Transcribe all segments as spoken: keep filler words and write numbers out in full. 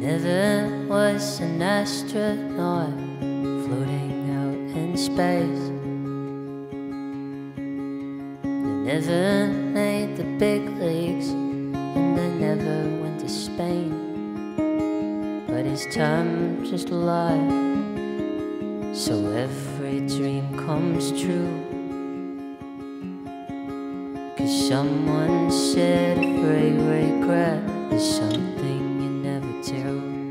never was an astronaut floating out in space. I never made the big leagues, and I never went to Spain. But it's time just a lie, so every dream comes true. Cause someone said every regret is something you never do.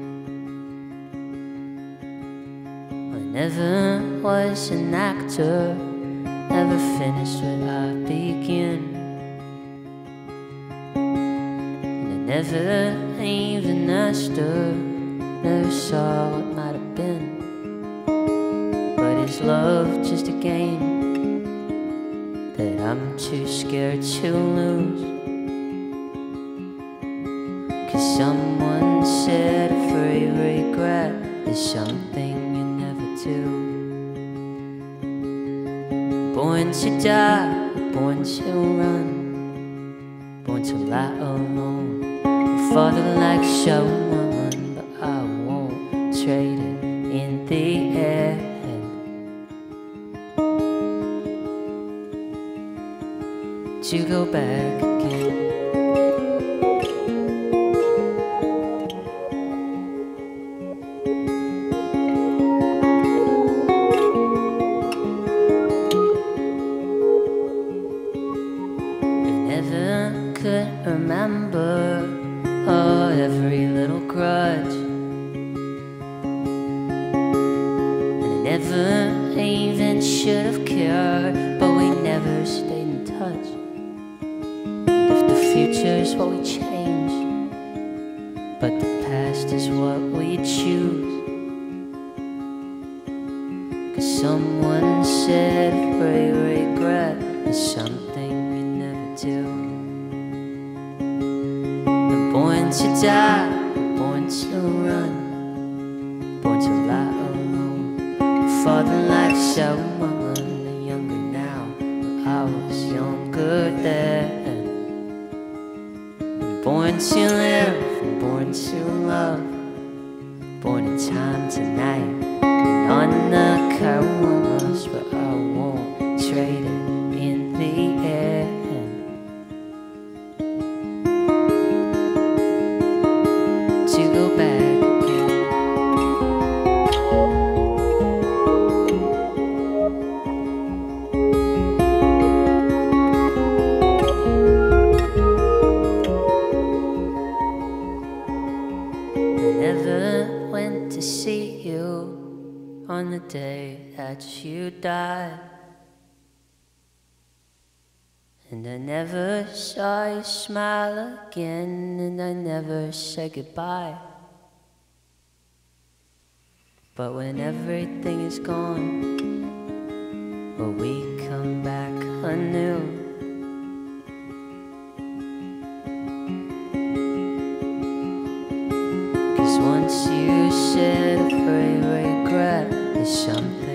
I never was an actor, never finished what I began. And I never even asked her, never saw what might have been. But is love just a game that I'm too scared to lose? Cause someone said every regret is something you never do. Born to die, born to run, born to lie alone. My father likes someone, but I won't trade it in the air. To go back again. I never could remember oh, every little grudge, and I never even should have cared, but we never stayed in touch. Future's what we change, but the past is what we choose. Cause someone said every regret is something you never do. I'm born to die, I'm born to run, born to lie alone. My father likes someone younger now, but I was younger then. Born to live, born to love, born in time tonight, and on the canvas, but I won't trade it in the air. To go back again. I never went to see you on the day that you died, and I never saw you smile again, and I never said goodbye. But when everything is gone, will we come back anew? Once you said every regret is something